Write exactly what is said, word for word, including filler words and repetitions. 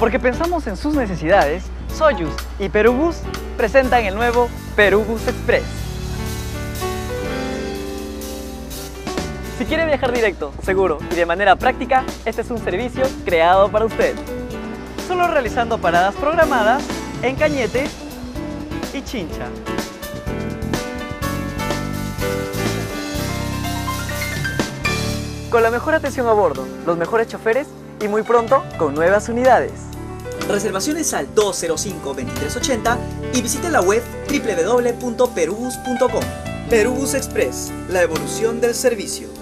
Porque pensamos en sus necesidades, Soyuz y Perubus presentan el nuevo Perubus Express. Si quiere viajar directo, seguro y de manera práctica, este es un servicio creado para usted. Solo realizando paradas programadas en Cañete y Chincha. Con la mejor atención a bordo, los mejores choferes y muy pronto con nuevas unidades. Reservaciones al dos cero cinco, veintitrés ochenta y visite la web doble u doble u doble u punto perubus punto com. Perubus Express, la evolución del servicio.